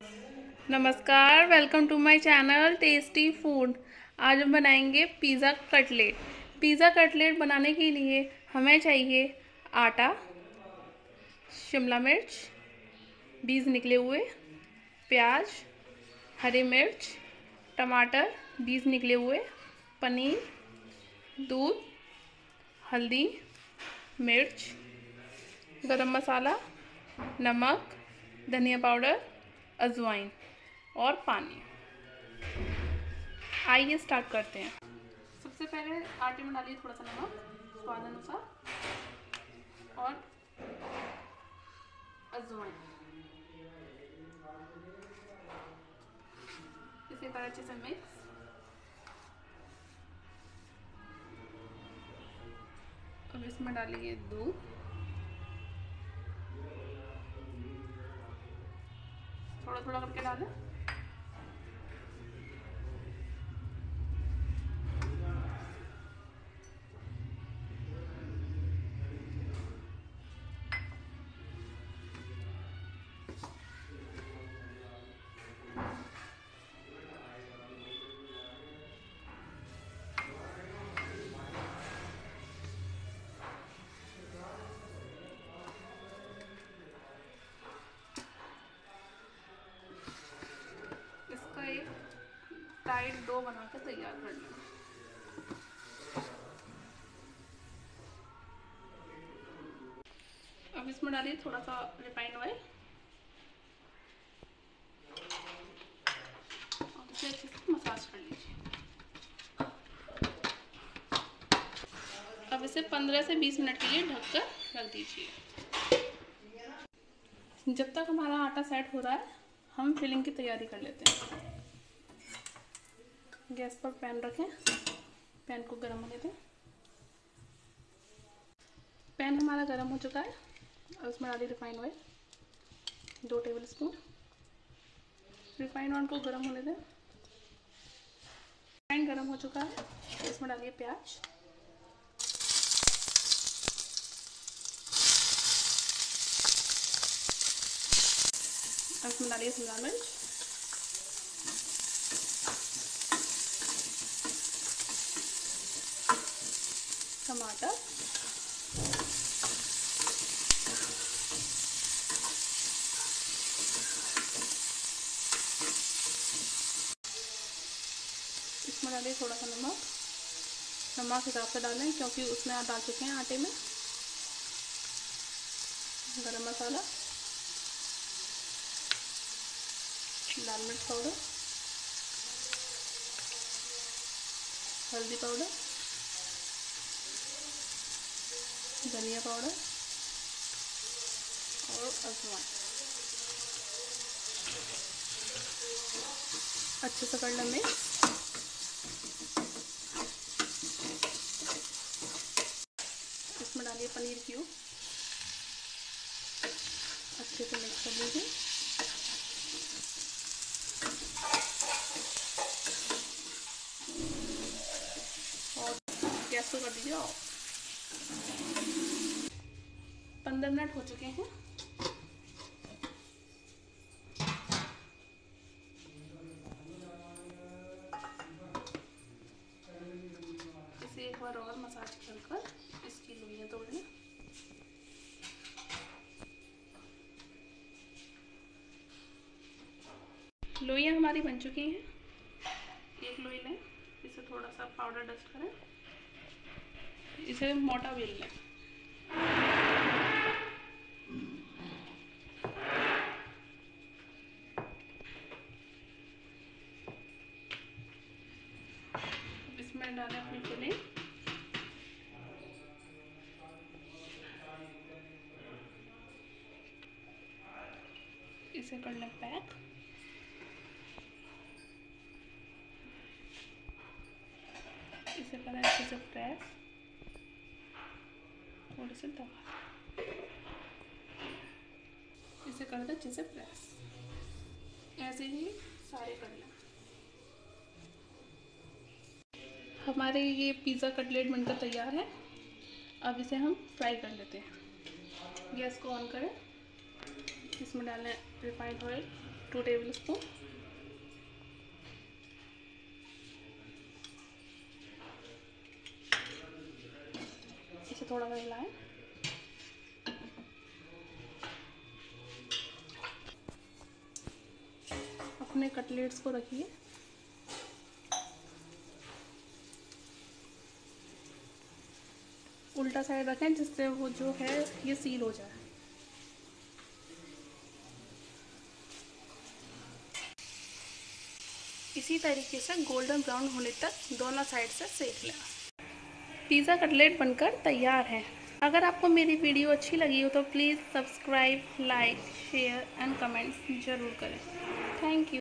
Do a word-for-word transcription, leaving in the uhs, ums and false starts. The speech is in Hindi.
नमस्कार, welcome to my channel tasty food. आज हम बनाएंगे पिज़्ज़ा कटलेट। पिज़्ज़ा कटलेट बनाने के लिए हमें चाहिए आटा, शिमला मिर्च, बीज निकले हुए, प्याज, हरी मिर्च, टमाटर, बीज निकले हुए, पनीर, दूध, हल्दी, मिर्च, गरम मसाला, नमक, धनिया पाउडर, अजवाइन और पानी। आइए स्टार्ट करते हैं। सबसे पहले आटे में डालिए थोड़ा सा नमक स्वाद अनुसार और अजवाइन। इसे करें अच्छे से मिक्स। अब इसमें डालिए दूध, थोड़ा थोड़ा करके डालें। इसका एक टाइट डो बना के तैयार कर लें। अब इसमें डालिए थोड़ा सा रिफाइंड ऑयल और इसे अच्छे से मसाज कर लीजिए। अब इसे पंद्रह से बीस मिनट के लिए ढककर रख दीजिए। जब तक हमारा आटा सेट हो रहा है, हम फिलिंग की तैयारी कर लेते हैं। गैस पर पैन रखें, पैन को गर्म होने दें। पैन हमारा गर्म हो चुका है। अब उसमें डालिए रिफाइंड ऑयल, दो टेबल स्पून। रिफाइंड ऑयल को गर्म होने दें। रिफाइंड गर्म हो चुका है, इसमें डालिए प्याज, इसमें डालिए शिमला मिर्च, टमाटर, इसमें डालिए थोड़ा सा नमक। नमक हिसाब से डालें क्योंकि उसमें आप डाल चुके हैं आटे में। गरम मसाला, लाल मिर्च पाउडर, हल्दी पाउडर, धनिया पाउडर और अजवाइन। अच्छे से कर लें मिक्स। इसमें डालिए पनीर क्यूब, अच्छे से मिक्स कर लीजिए। और गैस को कर दीजिए ऑफ। पंद्रह मिनट हो चुके हैं। इसे एक बार और मसाज कर इसकी लोइयां तोड़ लें। लोइयां हमारी बन चुकी हैं। एक लोई लें, इसे थोड़ा सा पाउडर डस्ट करें, इसे मोटा बेल लें। इसमें डालें अपनी फिलिंग। इसे कर लें पैक। इसे करें अच्छे से प्रेस और इसे दबा, इसे कर दें अच्छे से प्रेस। ऐसे ही सारे कर लें। हमारे ये पिज़्ज़ा कटलेट बनकर तैयार है। अब इसे हम फ्राई कर लेते हैं। गैस को ऑन करें, इसमें डालें refined oil, two tablespoon. इसे थोड़ा सा हिलाएं। अपने कटलेट्स को रखिए। उल्टा साइड रखें जिससे वो जो है ये सील हो जाए। इसी तरीके से गोल्डन ब्राउन होने तक दोनों साइड से सेक लें। पिज़्ज़ा कटलेट बनकर तैयार है। अगर आपको मेरी वीडियो अच्छी लगी हो तो please subscribe, like, share and comments ज़रूर करें। Thank you.